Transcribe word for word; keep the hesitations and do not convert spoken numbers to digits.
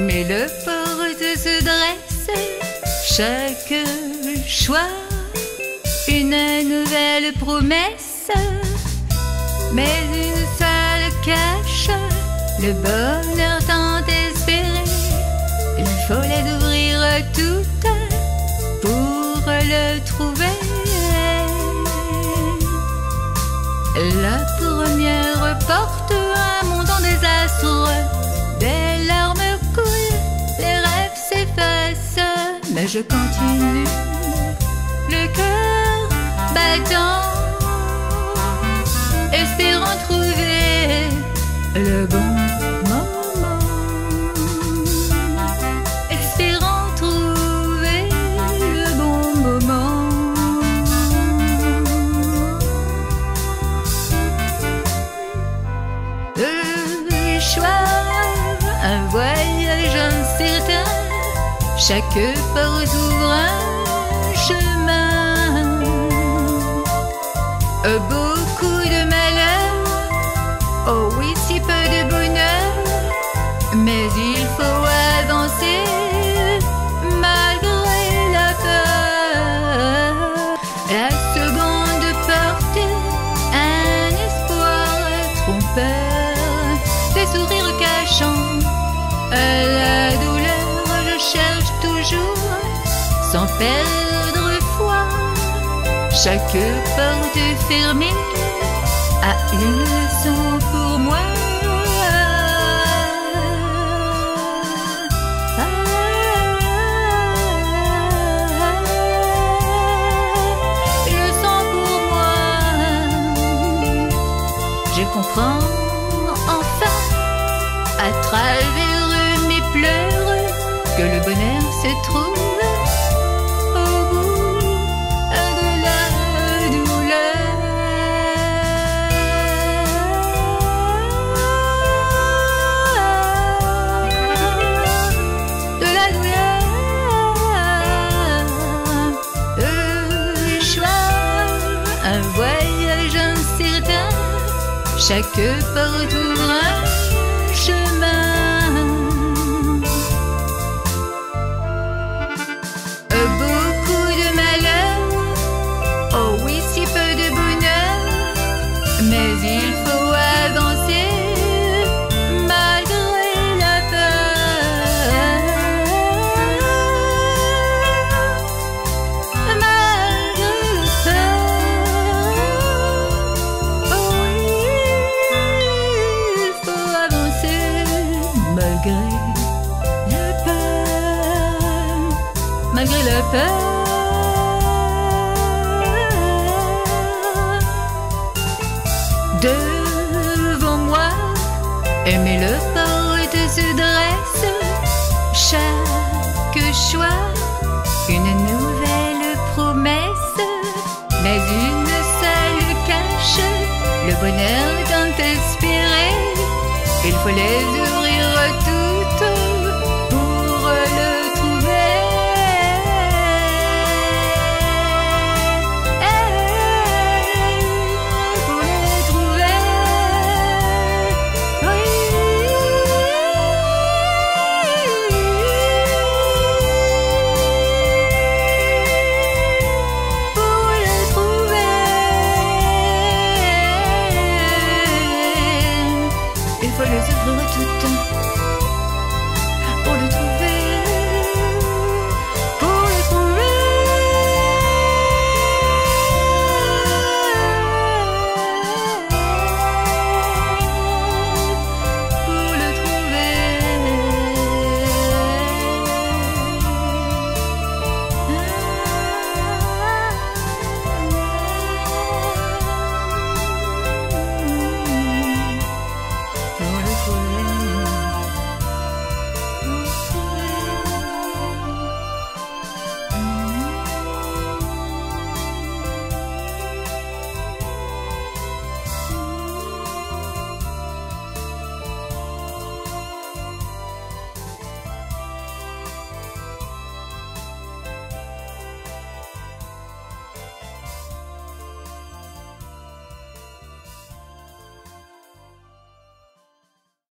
mais le porte se dresse. Chaque choix, une nouvelle promesse, mais une seule cache le bonheur tant espéré. Il faut les ouvrir toutes pour le trouver. La première porte un monde en désastre. Des larmes coulent, les rêves s'effacent, mais je continue, le cœur battant, espérant trouver le bon moment, espérant trouver le bon moment. Le choix, un voyage incertain, chaque porte ouvre un chemin. Beaucoup de malheur, oh oui, si peu de bonheur, mais il faut avancer malgré la peur. La seconde porte, un espoir trompeur, des sourires cachant la douleur. Je cherche toujours sans perdre foi. Chaque porte fermée a une leçon pour moi. Une leçon pour moi. Je comprends enfin à travers mes pleurs que le bonheur se trouve au bout de la douleur. De la douleur. Le choix, un voyage incertain, chaque porte ouvre un chemin. Mais il faut avancer malgré la peur, malgré la peur. Oh oui, il faut avancer malgré la peur, malgré la peur. Devant moi, aimez-le.